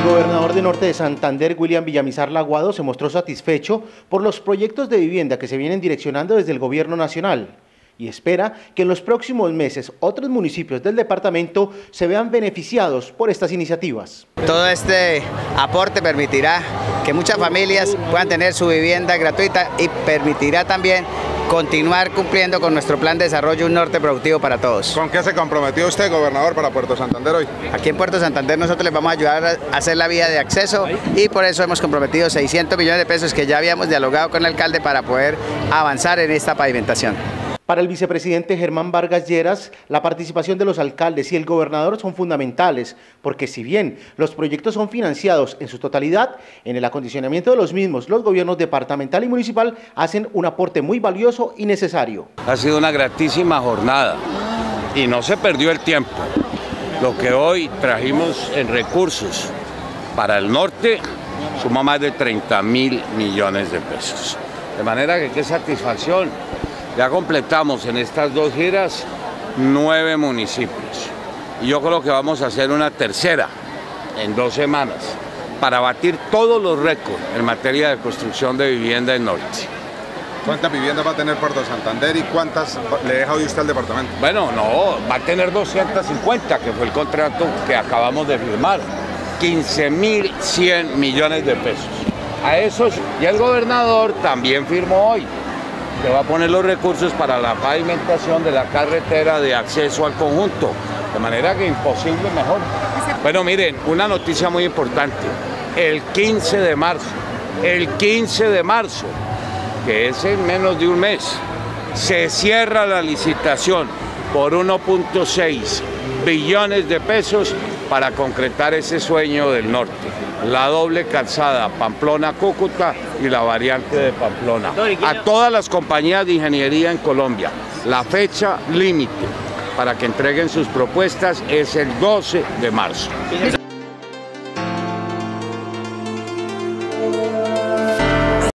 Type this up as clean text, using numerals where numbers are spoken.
gobernador de Norte de Santander, William Villamizar Laguado, se mostró satisfecho por los proyectos de vivienda que se vienen direccionando desde el gobierno nacional y espera que en los próximos meses otros municipios del departamento se vean beneficiados por estas iniciativas. Todo este aporte permitirá que muchas familias puedan tener su vivienda gratuita y permitirá también continuar cumpliendo con nuestro plan de desarrollo Un Norte Productivo para Todos. ¿Con qué se comprometió usted, gobernador, para Puerto Santander hoy? Aquí en Puerto Santander nosotros les vamos a ayudar a hacer la vía de acceso y por eso hemos comprometido 600 millones de pesos que ya habíamos dialogado con el alcalde para poder avanzar en esta pavimentación. Para el vicepresidente Germán Vargas Lleras, la participación de los alcaldes y el gobernador son fundamentales, porque si bien los proyectos son financiados en su totalidad, en el acondicionamiento de los mismos, los gobiernos departamental y municipal hacen un aporte muy valioso y necesario. Ha sido una gratísima jornada y no se perdió el tiempo. Lo que hoy trajimos en recursos para el norte suma más de 30.000 millones de pesos. De manera que qué satisfacción. Ya completamos en estas dos giras 9 municipios y yo creo que vamos a hacer una tercera en 2 semanas para batir todos los récords en materia de construcción de vivienda en norte. ¿Cuántas viviendas va a tener Puerto Santander y cuántas le deja hoy usted al departamento? Bueno, no, va a tener 250, que fue el contrato que acabamos de firmar, 15.100 millones de pesos. A esos, y el gobernador también firmó hoy, que va a poner los recursos para la pavimentación de la carretera de acceso al conjunto, de manera que imposible mejor. Bueno, miren, una noticia muy importante, el 15 de marzo, que es en menos de un mes, se cierra la licitación por 1.6 billones de pesos para concretar ese sueño del norte. La doble calzada Pamplona-Cúcuta y la variante de Pamplona. A todas las compañías de ingeniería en Colombia, la fecha límite para que entreguen sus propuestas es el 12 de marzo.